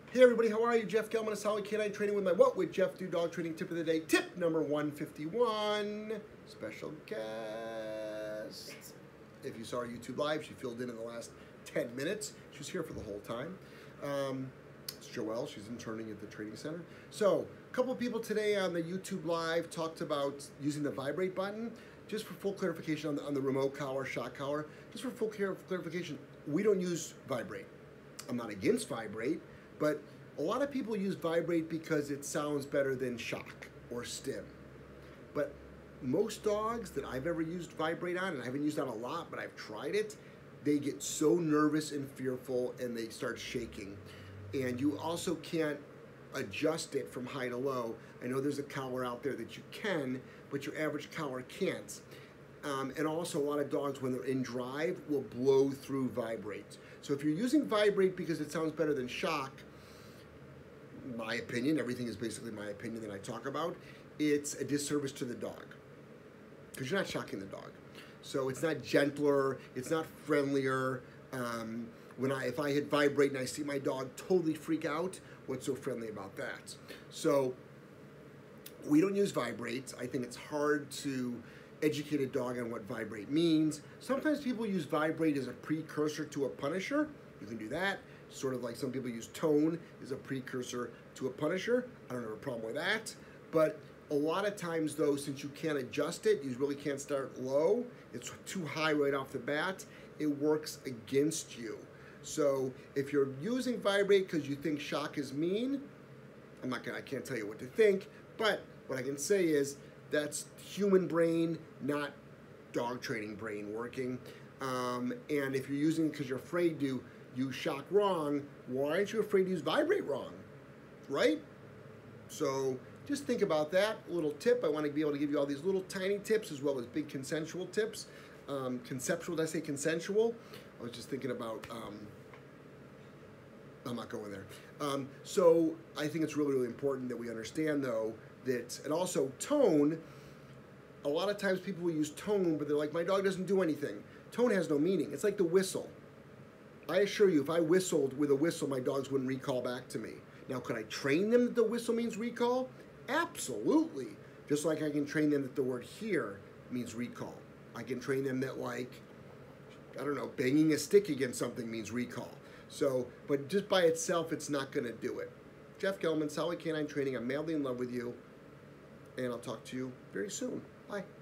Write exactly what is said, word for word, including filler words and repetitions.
Hey everybody, how are you? Jeff Gelman of Solid Canine Training with my What Would Jeff Do Dog Training Tip of the Day. Tip number one fifty-one, special guest. If you saw our YouTube live, she filled in in the last ten minutes. She was here for the whole time. Um, it's Joelle, she's interning at the training center. So, a couple of people today on the YouTube live talked about using the Vibrate button. Just for full clarification on the, on the remote collar, shock collar, just for full clarification, we don't use Vibrate. I'm not against Vibrate, but a lot of people use Vibrate because it sounds better than shock or stim. But most dogs that I've ever used Vibrate on, and I haven't used it on a lot, but I've tried it, they get so nervous and fearful and they start shaking. And you also can't adjust it from high to low. I know there's a collar out there that you can, but your average collar can't. Um, and also a lot of dogs, when they're in drive, will blow through Vibrate. So if you're using Vibrate because it sounds better than shock, my opinion, everything is basically my opinion that I talk about, it's a disservice to the dog because you're not shocking the dog. So it's not gentler, it's not friendlier. Um, when I, if I hit Vibrate and I see my dog totally freak out, what's so friendly about that? So we don't use Vibrate. I think it's hard to educate a dog on what Vibrate means. Sometimes people use Vibrate as a precursor to a punisher. You can do that. Sort of like some people use tone as a precursor to a punisher. I don't have a problem with that. But a lot of times though, since you can't adjust it, you really can't start low, it's too high right off the bat, it works against you. So if you're using Vibrate because you think shock is mean, I'm not gonna, I can't tell you what to think, but what I can say is that's human brain, not dog training brain working. Um, and if you're using it because you're afraid to use shock wrong, why aren't you afraid to use Vibrate wrong, right? So just think about that. A little tip. I want to be able to give you all these little tiny tips as well as big consensual tips. Um, conceptual, did I say consensual? I was just thinking about, um, I'm not going there. Um, so I think it's really, really important that we understand though that, and also tone, a lot of times people will use tone, but they're like, my dog doesn't do anything. Tone has no meaning. It's like the whistle. I assure you, if I whistled with a whistle, my dogs wouldn't recall back to me. Now, could I train them that the whistle means recall? Absolutely. Just like I can train them that the word here means recall. I can train them that, like, I don't know, banging a stick against something means recall. So, but just by itself, it's not going to do it. Jeff Gelman, Solid Canine Training. I'm madly in love with you, and I'll talk to you very soon. Bye.